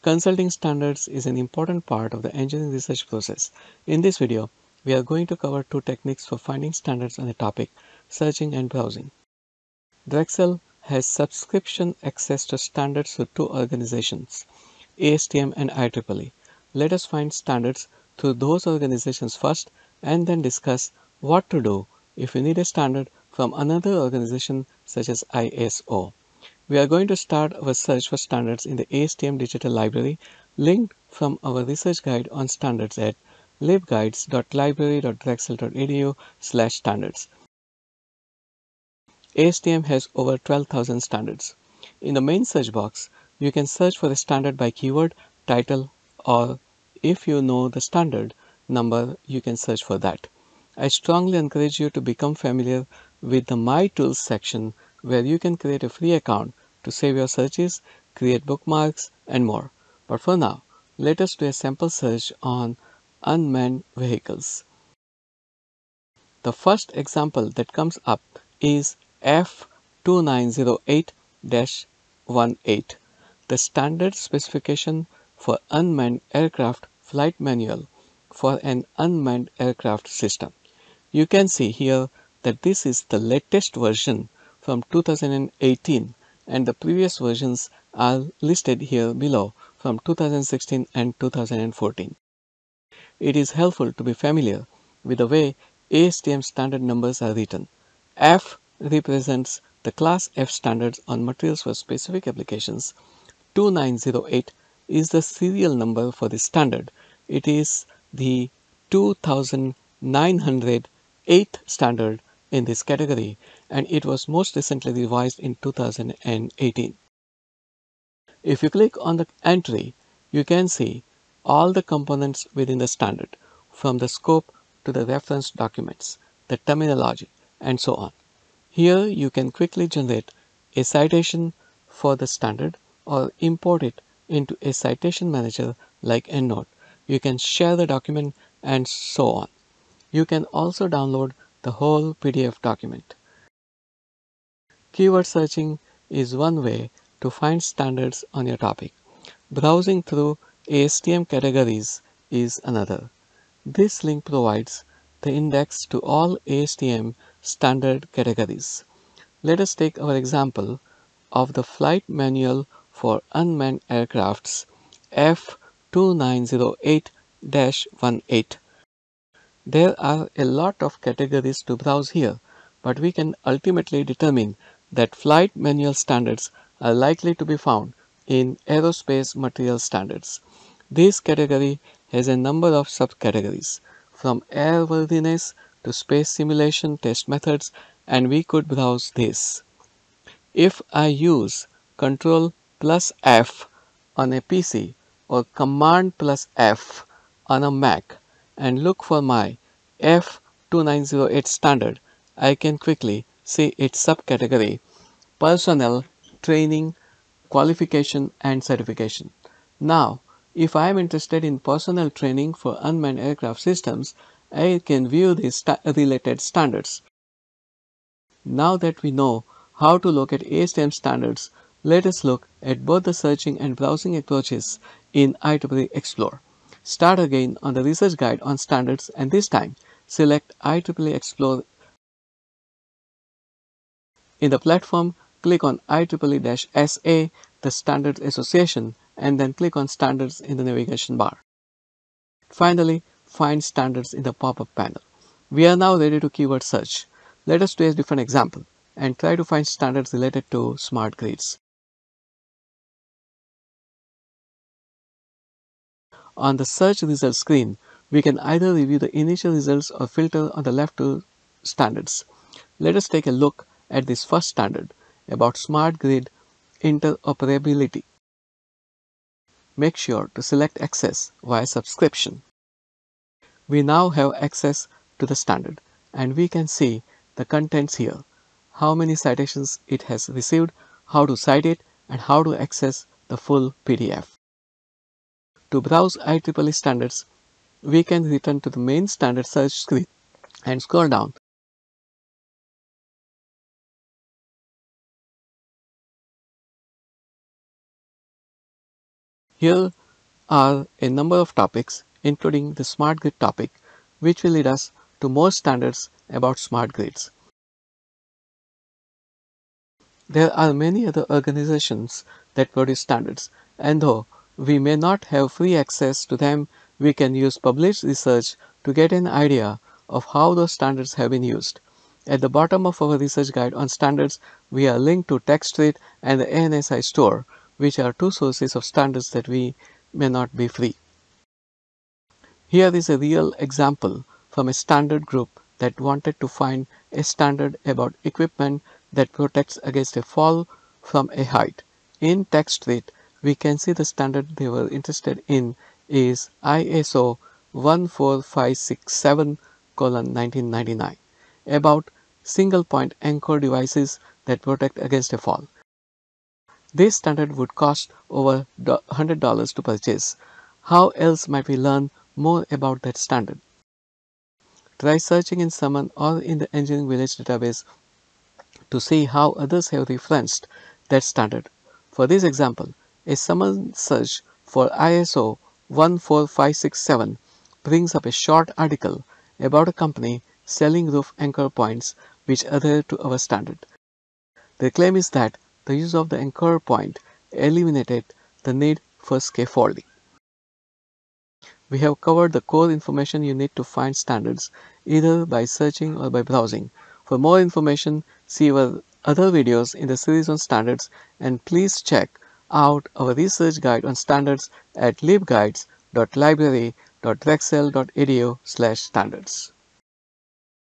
Consulting standards is an important part of the engineering research process. In this video, we are going to cover two techniques for finding standards on a topic, searching and browsing. Drexel has subscription access to standards through two organizations, Astm and Ieee. Let us find standards through those organizations first and then discuss what to do if you need a standard from another organization such as ISO. We are going to start our search for standards in the Astm Digital Library, linked from our research guide on standards at libguides.library.drexel.edu/standards. Astm has over 12,000 standards. In the main search box, you can search for a standard by keyword, title, or if you know the standard number, you can search for that. I strongly encourage you to become familiar with the My Tools section, where you can create a free account to save your searches, create bookmarks, and more. But for now, let us do a sample search on unmanned vehicles. The first example that comes up is F2908-18, the standard specification for unmanned aircraft flight manual for an unmanned aircraft system. You can see here that this is the latest version from 2018, and the previous versions are listed here below from 2016 and 2014. It is helpful to be familiar with the way ASTM standard numbers are written. F represents the Class F standards on materials for specific applications. 2908 is the serial number for this standard. It is the 2908th standard in this category, and it was most recently revised in 2018. If you click on the entry, you can see all the components within the standard, from the scope to the reference documents, the terminology, and so on. Here you can quickly generate a citation for the standard or import it into a citation manager like EndNote. You can share the document and so on. You can also download the whole PDF document. Keyword searching is one way to find standards on your topic. Browsing through Astm Categories is another. This link provides the index to all Astm standard categories. Let us take our example of the flight manual for unmanned aircrafts F2908-18. There are a lot of categories to browse here, but we can ultimately determine that flight manual standards are likely to be found in aerospace material standards. This category has a number of subcategories, from airworthiness to space simulation test methods, and we could browse this. If I use Ctrl plus F on a PC or Command plus F on a Mac and look for my F2908 standard, I can quickly see its subcategory: personnel, training, qualification, and certification. Now, if I am interested in personnel training for unmanned aircraft systems, I can view these related standards. Now that we know how to locate ASTM standards, let us look at both the searching and browsing approaches in IEEE Explore. Start again on the research guide on standards, and this time select IEEE Explore. In the platform, click on IEEE-SA, the Standards Association, and then click on Standards in the navigation bar. Finally, find standards in the pop-up panel. We are now ready to keyword search. Let us do a different example and try to find standards related to smart grids. On the search results screen, we can either review the initial results or filter on the left to standards. Let us take a look at this first standard about smart grid interoperability. Make sure to select access via subscription. We now have access to the standard, and we can see the contents here, how many citations it has received, how to cite it, and how to access the full PDF. To browse IEEE standards, we can return to the main standard search screen and scroll down. Here are a number of topics, including the smart grid topic, which will lead us to more standards about smart grids. There are many other organizations that produce standards, and though we may not have free access to them, we can use published research to get an idea of how those standards have been used. At the bottom of our research guide on standards, we are linked to TechStreet and the ANSI store, which are two sources of standards that we may not be free. Here is a real example from a standard group that wanted to find a standard about equipment that protects against a fall from a height. In TechStreet, we can see the standard they were interested in is ISO 14567:1999 about single point anchor devices that protect against a fall. This standard would cost over $100 to purchase. How else might we learn more about that standard? Try searching in Summon or in the Engineering Village database to see how others have referenced that standard. For this example, a Summon search for ISO 14567 brings up a short article about a company selling roof anchor points which adhere to our standard. The claim is that the use of the anchor point eliminated the need for scaffolding. We have covered the core information you need to find standards either by searching or by browsing. For more information, see our other videos in the series on standards, and please check out our research guide on standards at libguides.library.drexel.edu/standards.